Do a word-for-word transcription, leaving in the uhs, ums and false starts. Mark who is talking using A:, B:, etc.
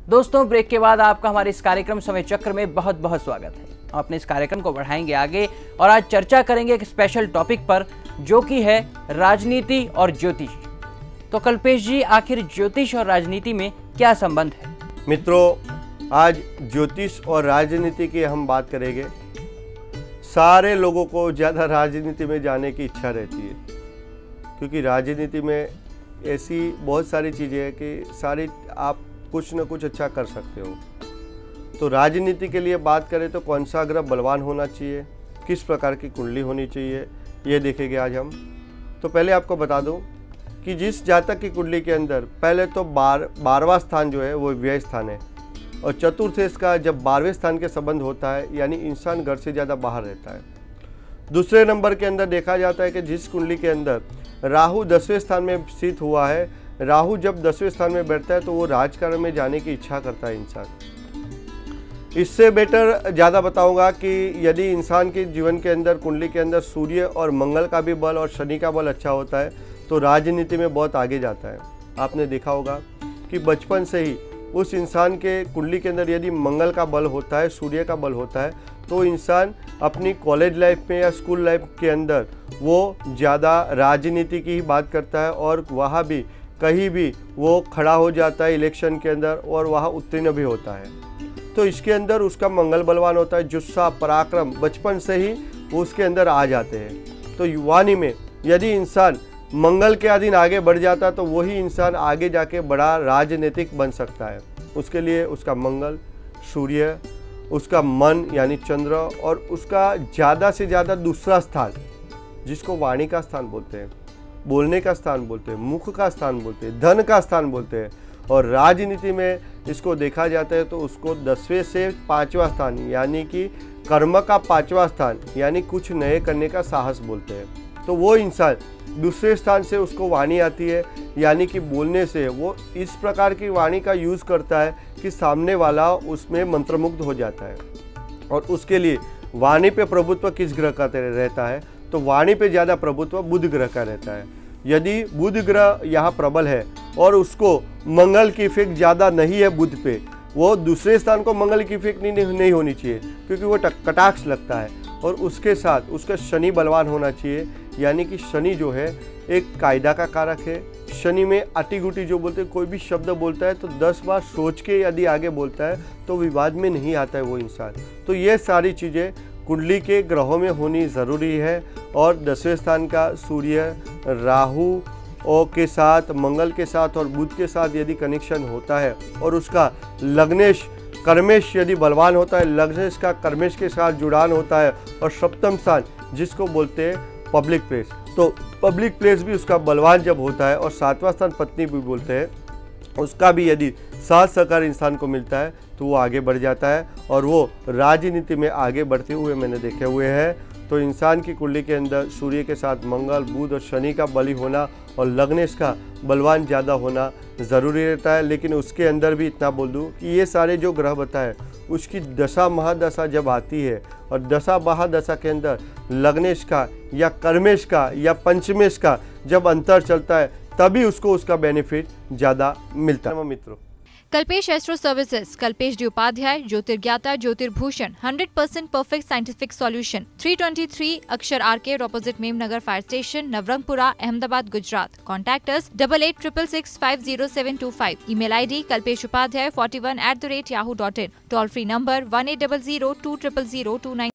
A: दोस्तों, ब्रेक के बाद आपका हमारे इस कार्यक्रम समय चक्र में बहुत बहुत स्वागत है। हम अपने इस कार्यक्रम को बढ़ाएंगे आगे और आज चर्चा करेंगे एक स्पेशल टॉपिक पर, जो कि है राजनीति और ज्योतिष। तो कल्पेश जी, आखिर ज्योतिष और राजनीति में क्या संबंध है?
B: मित्रों, आज ज्योतिष और राजनीति की हम बात करेंगे। सारे लोगों को ज़्यादा राजनीति में जाने की इच्छा रहती है, क्योंकि राजनीति में ऐसी बहुत सारी चीज़ें हैं कि सारी आप कुछ न कुछ अच्छा कर सकते हो। तो राजनीति के लिए बात करें तो कौन सा ग्रह बलवान होना चाहिए, किस प्रकार की कुंडली होनी चाहिए, ये देखेंगे आज हम। तो पहले आपको बता दूं कि जिस जातक की कुंडली के अंदर पहले तो बार बारहवां स्थान जो है वो व्यय स्थान है, और चतुर्थ का जब बारहवें स्थान के संबंध होता है यानी इंसान घर से ज़्यादा बाहर रहता है। दूसरे नंबर के अंदर देखा जाता है कि जिस कुंडली के अंदर राहु दसवें स्थान में स्थित हुआ है, राहु जब दसवें स्थान में बैठता है तो वो राजकारण में जाने की इच्छा करता है इंसान। इससे बेटर ज़्यादा बताऊंगा कि यदि इंसान के जीवन के अंदर कुंडली के अंदर सूर्य और मंगल का भी बल और शनि का बल अच्छा होता है तो राजनीति में बहुत आगे जाता है। आपने देखा होगा कि बचपन से ही उस इंसान के कुंडली के अंदर यदि मंगल का बल होता है, सूर्य का बल होता है, तो इंसान अपनी कॉलेज लाइफ में या स्कूल लाइफ के अंदर वो ज़्यादा राजनीति की ही बात करता है, और वहाँ भी कहीं भी वो खड़ा हो जाता है इलेक्शन के अंदर और वहाँ उत्तीर्ण भी होता है। तो इसके अंदर उसका मंगल बलवान होता है, जुस्सा पराक्रम बचपन से ही वो उसके अंदर आ जाते हैं। तो युवानी में यदि इंसान मंगल के अधीन आगे बढ़ जाता है तो वही इंसान आगे जाके बड़ा राजनीतिक बन सकता है। उसके लिए उसका मंगल, सूर्य, उसका मन यानी चंद्र, और उसका ज़्यादा से ज़्यादा दूसरा स्थान जिसको वाणी का स्थान बोलते हैं, बोलने का स्थान बोलते हैं, मुख का स्थान बोलते हैं, धन का स्थान बोलते हैं, और राजनीति में इसको देखा जाता है तो उसको दसवें से पाँचवा स्थान यानी कि कर्म का पाँचवा स्थान यानी कुछ नए करने का साहस बोलते हैं। तो वो इंसान दूसरे स्थान से उसको वाणी आती है, यानी कि बोलने से वो इस प्रकार की वाणी का यूज़ करता है कि सामने वाला उसमें मंत्रमुग्ध हो जाता है। और उसके लिए वाणी पे प्रभुत्व किस ग्रह का रहता है, तो वाणी पे ज़्यादा प्रभुत्व बुध ग्रह का रहता है। यदि बुध ग्रह यहाँ प्रबल है और उसको मंगल की इफेक्ट ज़्यादा नहीं है बुध पे, वो दूसरे स्थान को मंगल की इफेक्ट नहीं, नहीं होनी चाहिए, क्योंकि वो कटाक्ष लगता है। और उसके साथ उसका शनि बलवान होना चाहिए, यानी कि शनि जो है एक कायदा का कारक है। शनि में अटी-गुटी जो बोलते हैं, कोई भी शब्द बोलता है तो दस बार सोच के यदि आगे बोलता है तो विवाद में नहीं आता है वो इंसान। तो ये सारी चीज़ें कुंडली के ग्रहों में होनी ज़रूरी है। और दसवें स्थान का सूर्य, राहु और के साथ, मंगल के साथ और बुध के साथ यदि कनेक्शन होता है, और उसका लग्नेश कर्मेश यदि बलवान होता है, लग्नेश का कर्मेश के साथ जुड़ान होता है, और सप्तम स्थान जिसको बोलते हैं पब्लिक प्लेस, तो पब्लिक प्लेस भी उसका बलवान जब होता है, और सातवां स्थान पत्नी भी बोलते हैं, उसका भी यदि साथ सहकार इंसान को मिलता है तो वो आगे बढ़ जाता है, और वो राजनीति में आगे बढ़ते हुए मैंने देखे हुए हैं। तो इंसान की कुंडली के अंदर सूर्य के साथ मंगल, बुध और शनि का बली होना और लग्नेश का बलवान ज़्यादा होना ज़रूरी रहता है। लेकिन उसके अंदर भी इतना बोल दूँ कि ये सारे जो ग्रह बताए उसकी दशा महादशा जब आती है, और दशा महादशा के अंदर लग्नेश का या कर्मेश का या पंचमेश का जब अंतर चलता है तभी उसको उसका बेनिफिट ज़्यादा मिलता है। मित्रों,
C: Kalpesh astro services, Kalpesh D Upadhyay, ज्योतिर्ज्ञाता, ज्योतिर्भूषण, hundred percent perfect scientific solution, three twenty three Akshar arcade opposite Memnagar fire station, Navrangpura, Ahmedabad, Gujarat. Contact us double eight triple six five zero seven two five. Email ID Kalpesh Upadhyay forty one at the rate Yahoo dot in. Toll free number one eight double zero two triple zero two nine.